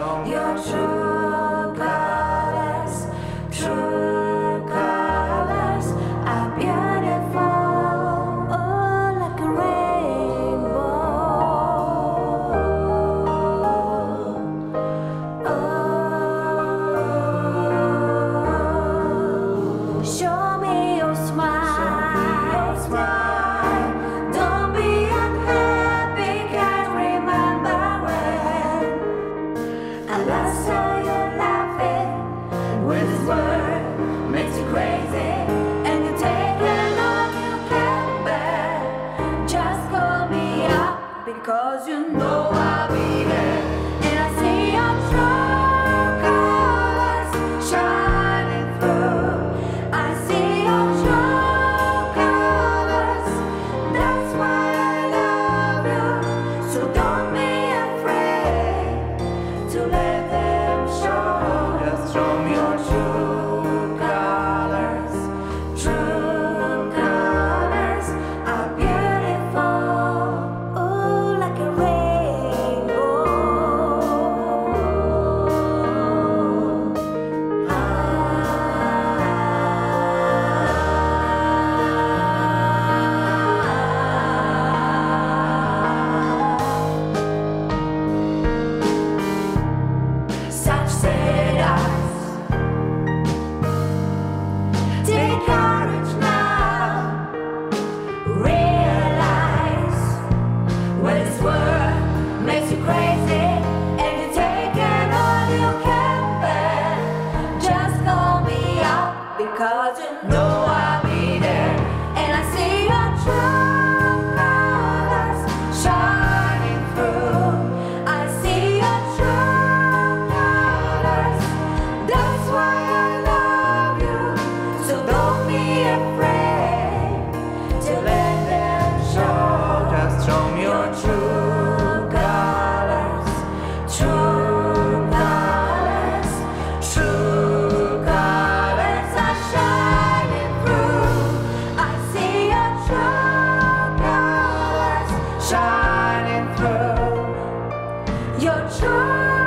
your true colors, are beautiful, oh, like a rainbow. Oh, show me your smile, don't be unhappy, can't remember when I last saw you laughing. When this world makes you crazy and you take it all you can bear, just call me up because you know I'll be there. And I see your true colors shining through. I see your true colors, that's why I love you. So don't be afraid to let them show. Just show me your True colors are beautiful, oh, like a rainbow. Such sad eyes. Take courage now. Realize when this world makes you crazy and you take it all you can bear, just call me up because you know I'll be there. And I see your true colors shining through. I see your true colors, that's why I love you. So don't be afraid to let them show. Just show me your True colors are shining through. I see your true colors shining through. Your true